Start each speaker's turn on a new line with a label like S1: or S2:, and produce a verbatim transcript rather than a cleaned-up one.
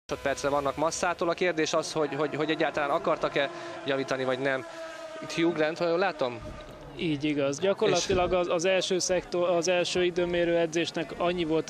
S1: Másodpercre vannak Masszától. A kérdés az, hogy, hogy, hogy egyáltalán akartak-e javítani, vagy nem. Itt Hugh Grant, ha jól látom?
S2: Így igaz. Gyakorlatilag az, az első szektor, az első időmérő edzésnek annyi volt